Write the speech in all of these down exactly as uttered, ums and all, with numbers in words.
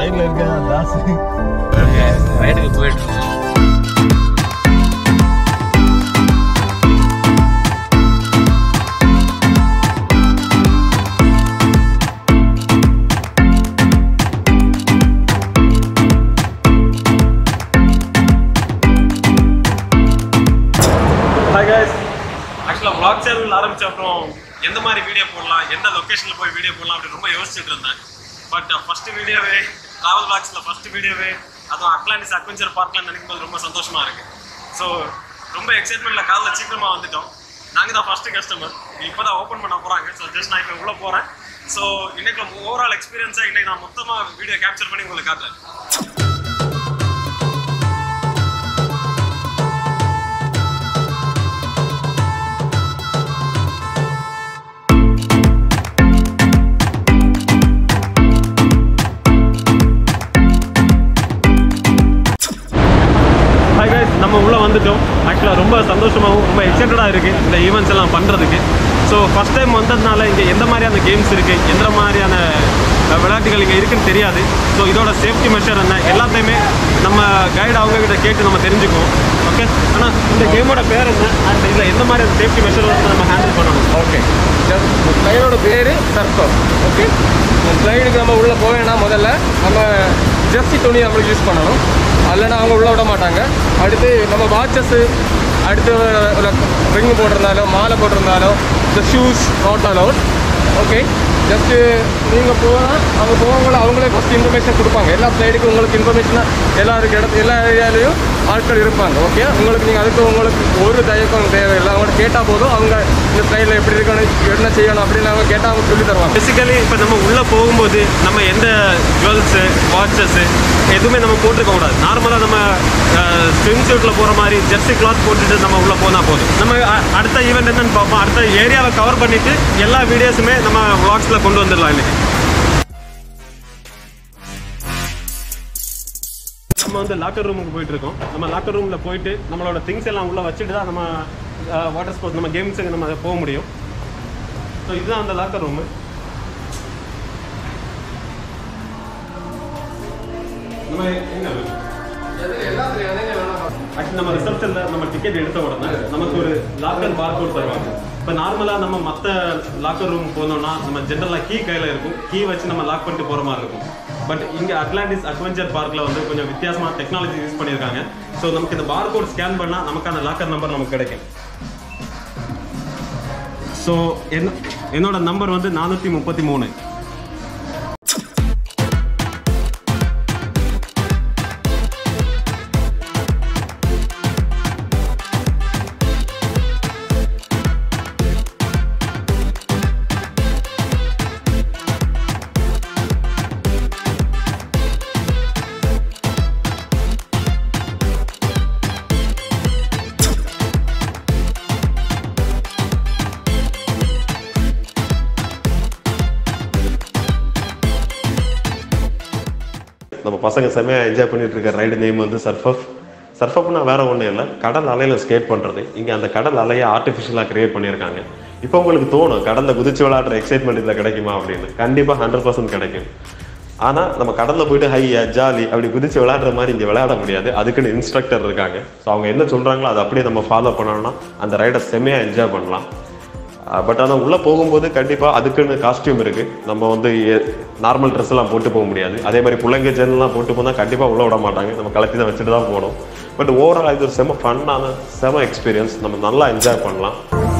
சைடுல இருக்க தாஸ் ரைடுக்கு போயிட்டு இருக்கோம். Hi guys, actually vlog channel ஆரம்பிச்ச அப்புறம் எந்த மாதிரி வீடியோ போடலாம், எந்த லொகேஷன்ல போய் வீடியோ போடலாம் அப்படி ரொம்ப யோசிச்சுட்டு இருந்தேன். பட் ஃபர்ஸ்ட் வீடியோவே டிராவல் vlogsல ஃபர்ஸ்ட் வீடியோவே அதுவும் அட்லாண்டிஸ் அட்வென்ச்சர் பார்க்ல நினைக்கும்போது ரொம்ப சந்தோஷமா இருக்கு. ஸோ ரொம்ப எக்ஸைட்மெண்ட்ல காலைல சீக்கிரமா வந்துட்டோம். நாங்கள் தான் ஃபர்ஸ்ட் கஸ்டமர், இப்போதான் ஓப்பன் பண்ண போறாங்க. ஸோ ஜஸ்ட் நான் இப்போ உள்ள போறேன். ஸோ இன்னைக்கு ஓவரால் எக்ஸ்பீரியன்ஸா இன்னைக்கு நான் மொத்தமா வீடியோ கேப்சர் பண்ணி உங்களுக்கு காட்டுறேன். நம்ம உள்ளே வந்துட்டோம். ஆக்சுவலாக ரொம்ப சந்தோஷமாகவும் ரொம்ப எக்ஸைட்டடாக இருக்குது இந்த ஈவெண்ட்ஸ் எல்லாம் பண்ணுறதுக்கு. ஸோ ஃபஸ்ட் டைம் வந்ததுனால இங்கே எந்த மாதிரியான கேம்ஸ் இருக்குது, எந்த மாதிரியான விளையாட்டுகள் இங்கே இருக்குன்னு தெரியாது. ஸோ இதோட சேஃப்டி மெஷர் என்ன எல்லாத்தையுமே நம்ம கைடு அவங்ககிட்ட கேட்டு நம்ம தெரிஞ்சுக்குவோம். ஓகே, ஆனால் இந்த கேமோட பேர் என்ன அண்ட் இதில் எந்த மாதிரியான சேஃப்டி மெஷர் வந்து நம்ம ஹேண்டில் பண்ணணும்? ஓகே, ஸ்லைடோட பேர் சர்ஃபர். ஓகே, ஸ்லைடுக்கு நம்ம உள்ளே போவேன்னா முதல்ல நம்ம ஜெர்சி துணி நம்மளுக்கு யூஸ் பண்ணணும், இல்லைன்னா அவங்க உள்ளே விட மாட்டாங்க. அடுத்து நம்ம வாட்சஸ்ஸு, அடுத்து ஒரு ரிங்கு போட்டிருந்தாலோ மாலை போட்டிருந்தாலோ இந்த shoes not allowed. Okay, just நீங்கள் போனால் அவங்க போகவங்கள அவங்களே ஃபஸ்ட் இன்ஃபர்மேஷன் கொடுப்பாங்க. எல்லா சைடுக்கும் உங்களுக்கு இன்ஃபர்மேஷனாக எல்லாருக்கு இடத்து எல்லா ஏரியாலையும் ஆட்கள் இருப்பாங்க. ஓகே, உங்களுக்கு நீங்கள் அதுக்கு உங்களுக்கு ஒரு தயக்கம் தேவையில்லை. அவங்கள்ட்ட கேட்டால் போதும், அவங்க இந்த சைடில் எப்படி இருக்கணும், என்ன செய்யணும் அப்படின்னு அவங்க கேட்டால் அவங்க சொல்லி தருவாங்க. பேசிக்கலி இப்போ நம்ம உள்ளே போகும்போது நம்ம எந்த ஜுவல்ஸு வாட்சஸ்ஸு எதுவுமே நம்ம போட்டுருக்க கூடாது. நார்மலாக நம்ம ஸ்விம் சூட்டில் போகிற மாதிரி ஜெர்சி கிளாத் போட்டுட்டு நம்ம உள்ளே போனால் போதும். நம்ம அடுத்த ஈவெண்ட் என்னன்னு பார்ப்போம். அடுத்த ஏரியாவை கவர் பண்ணிவிட்டு எல்லா வீடியோஸுமே நம்ம vlogsல கொண்டு வந்துடலாம். இன்னைக்கு நம்ம வந்து லாக்கர் ரூமுக்கு போயிட்டு இருக்கோம். நம்ம லாக்கர் ரூம்ல போயிட்டு நம்மளோட திங்ஸ் எல்லாம் உள்ள வச்சுட்டு தான் நம்ம வாட்டர் ஸ்போர்ட்ஸ் நம்ம கேம்ஸுக்கு நம்ம போக முடியும். ஸோ இதுதான் அந்த லாக்கர் ரூமு. நம்ம ஆக்சுவலி நம்ம ரிசப்ஷனில் நம்ம டிக்கெட் எடுத்த உடனே நமக்கு ஒரு லாக்கர் பார் கோட் தருவாங்க. இப்போ நார்மலாக நம்ம மற்ற லாக்கர் ரூம் போனோம்னா நம்ம ஜென்ரலாக கீ கையில் இருக்கும், கீ வச்சு நம்ம லாக் பண்ணிட்டு போகிற மாதிரி இருக்கும். பட் இங்கே அட்லாண்டிஸ் அட்வென்ச்சர் பார்க்கில் வந்து கொஞ்சம் வித்தியாசமாக டெக்னாலஜி யூஸ் பண்ணியிருக்காங்க. ஸோ நமக்கு இந்த பார் கோட் ஸ்கேன் பண்ணால் நமக்கு அந்த லாக்கர் நம்பர் நமக்கு கிடைக்கும். ஸோ என்ன என்னோட நம்பர் வந்து நானூற்றி முப்பத்தி மூணு. நம்ம பசங்க செம்மையாக என்ஜாய் பண்ணிட்டு இருக்க ரைடு நேம் வந்து சர்ஃபப். சர்ஃபப்னா வேற ஒன்றும் இல்லை, கடல் அலையில் ஸ்கேட் பண்ணுறது. இங்கே அந்த கடல் அலையை ஆர்டிஃபிஷியலாக கிரியேட் பண்ணியிருக்காங்க. இப்போ உங்களுக்கு தோணும் கடலில் குதிச்சு விளையாடுற எக்ஸைட்மெண்ட் இதில் கிடைக்குமா அப்படின்னு. கண்டிப்பாக ஹண்ட்ரட் பர்சன்ட் கிடைக்கும். ஆனால் நம்ம கடலில் போயிட்டு ஹையா ஜாலி அப்படி குதிச்சு விளையாடுற மாதிரி இங்கே விளையாட முடியாது. அதுக்குன்னு இன்ஸ்ட்ரக்டர் இருக்காங்க. ஸோ அவங்க என்ன சொல்கிறாங்களோ அதை அப்படியே நம்ம ஃபாலோ பண்ணோம்னா அந்த ரைடை செம்மையாக என்ஜாய் பண்ணலாம். பட் ஆனால் உள்ளே போகும்போது கண்டிப்பாக அதுக்குன்னு காஸ்டியூம் இருக்குது. நம்ம வந்து நார்மல் ட்ரெஸ் எல்லாம் போட்டு போக முடியாது. அதே மாதிரி பிள்ளைங்க ஜென்லாம் போட்டு போனால் கண்டிப்பாக உள்ளே விட மாட்டாங்க. நம்ம கலத்தி தான் வச்சுட்டு தான் போகணும். பட் ஓவரால் இது ஒரு செம ஃபன்னான செம எக்ஸ்பீரியன்ஸ். நம்ம நல்லா என்ஜாய் பண்ணலாம்.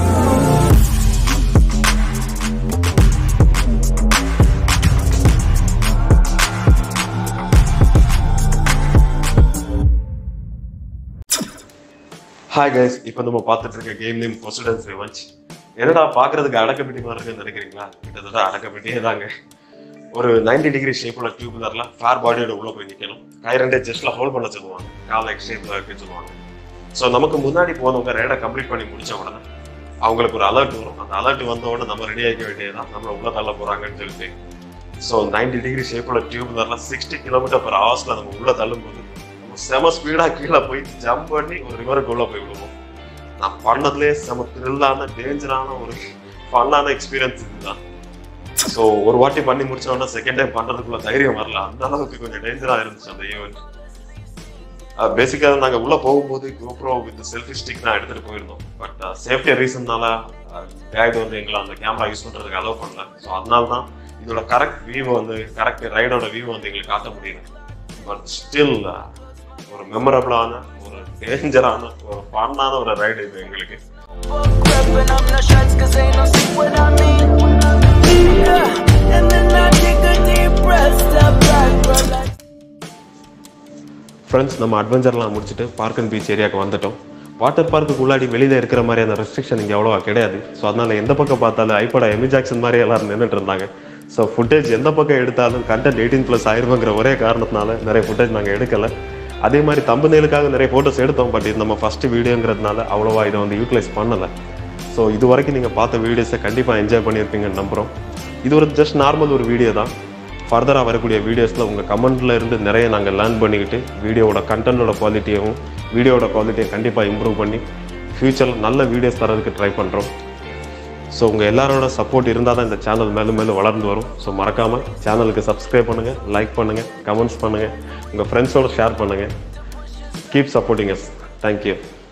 ஹாய் கைஸ், இப்போ நம்ம பார்த்துட்டு இருக்க கேம் நேம் பொசிடன்ஸ் ரிவெஞ்ச். என்னடா பார்க்கறதுக்கு அடக்கப்பட்டி மாதிரி இருக்குன்னு நினைக்கிறீங்களா? கிட்டத்தட்ட அடக்கப்பட்டியே தாங்க. ஒரு நைன்டி டிகிரி ஷேப்ல டியூப் தரலாம். ஃபேர் பாடியோட உள்ள போய் நிற்கணும். கை ரெண்டே ஜஸ்ட்ல ஹோல்ட் பண்ண சொல்லுவாங்க, காலை எக்ஸ்ட்ரீம்ல இருக்குன்னு சொல்லுவாங்க. ஸோ நமக்கு முன்னாடி போனவங்க ரைடை கம்ப்ளீட் பண்ணி முடிச்ச உடனே அவங்களுக்கு ஒரு அலர்ட் வரும். அந்த அலர்ட் வந்த உடனே நம்ம ரெடி ஆகிக்க வேண்டியதுதான், நம்மளை உள்ள தள்ள போறாங்கன்னு சொல்லிட்டு. ஸோ நைன்டி டிகிரி ஷேப்ல டியூப் தரலாம். சிக்ஸ்டி கிலோமீட்டர் பர் ஹவர்ஸ்ல நம்ம உள்ள தள்ளும் போது செம ஸ்பீடா கீழே போய் ஜம்ப் பண்ணி ஒரு ரிவருக்கு உள்ள போய் விடுவோம். நான் பண்ணதுலேயே செம த்ரில்லான டேஞ்சரான ஒரு ஃபன்னான எக்ஸ்பீரியன்ஸ் இதுதான். ஸோ ஒரு வாட்டி பண்ணி முடிச்சோன்னா செகண்ட் டைம் பண்ணுறதுக்குள்ள தைரியம் வரல. அந்த அளவுக்கு கொஞ்சம் டேஞ்சராக இருந்துச்சு அந்த ஈவெண்ட். பேசிக்காக நாங்கள் உள்ளே போகும்போது கோப்ரோ வித் செல்ஃபி ஸ்டிக் தான் எடுத்துகிட்டு போயிருந்தோம். பட் சேஃப்டி ரீசன்னால கைடு வந்து எங்களை அந்த கேமரா யூஸ் பண்ணுறதுக்கு அலோவ் பண்ணல. ஸோ அதனால தான் இதோட கரெக்ட் வியூவை வந்து கரெக்ட் ரைடோட வியூவை வந்து எங்களுக்கு காட்ட முடியல. பட் ஸ்டில் ஒரு மெமரபிளான ஒரு டேஞ்சரான ஒரு ஃபன்னான ஒரு ரைடு இது எங்களுக்கு. ஃப்ரெண்ட்ஸ், நம்ம அட்வென்ச்சர்லாம் முடிச்சுட்டு பார்க் அண்ட் பீச் ஏரியாவுக்கு வந்துட்டோம். வாட்டர் பார்க்குக்கு உள்ளாடி வெளியில் இருக்கிற மாதிரியான ரெஸ்ட்ரிக்ஷன் இங்கே அவ்வளோவா கிடையாது. ஸோ அதனால் எந்த பக்கம் பார்த்தாலும் ஐபோட எமி ஜாக்சன் மாதிரி எல்லாரும் நின்றுட்டு இருந்தாங்க. ஸோ ஃபுட்டேஜ் எந்த பக்கம் எடுத்தாலும் கண்டென்ட் எயிட்டீன் ப்ளஸ் ஆயிருங்கிற ஒரே காரணத்தினால நிறைய ஃபுட்டேஜ் நாங்கள் எடுக்கலை. அதே மாதிரி தம்புநெயிலுக்காக நிறைய ஃபோட்டோஸ் எடுத்தோம். பட் இது நம்ம ஃபஸ்ட்டு வீடியோங்கிறதுனால அவ்வளோவா இதை வந்து யூட்டிலைஸ் பண்ணலை. ஸோ இது வரைக்கும் நீங்கள் பார்த்த வீடியோஸை கண்டிப்பாக என்ஜாய் பண்ணியிருப்பீங்கன்னு நம்புகிறோம். இது ஒரு ஜஸ்ட் நார்மல் ஒரு வீடியோ தான். ஃபர்தராக வரக்கூடிய வீடியோஸில் உங்கள் கமெண்ட்டில் இருந்து நிறைய நாங்கள் லேர்ன் பண்ணிக்கிட்டு வீடியோவோட கண்டென்ட்டோட குவாலிட்டியையும் வீடியோட குவாலிட்டியை கண்டிப்பாக இம்ப்ரூவ் பண்ணி ஃப்யூச்சரில் நல்ல வீடியோஸ் தரதுக்கு ட்ரை பண்ணுறோம். ஸோ உங்கள் எல்லாரோட சப்போர்ட் இருந்தால் தான் இந்த சேனல் மேலும் மேலும் வளர்ந்து வரும். ஸோ மறக்காமல் சேனலுக்கு சப்ஸ்கிரைப் பண்ணுங்கள், லைக் பண்ணுங்கள், கமெண்ட்ஸ் பண்ணுங்கள், உங்கள் ஃப்ரெண்ட்ஸோடு ஷேர் பண்ணுங்கள். Keep supporting us. தேங்க்யூ.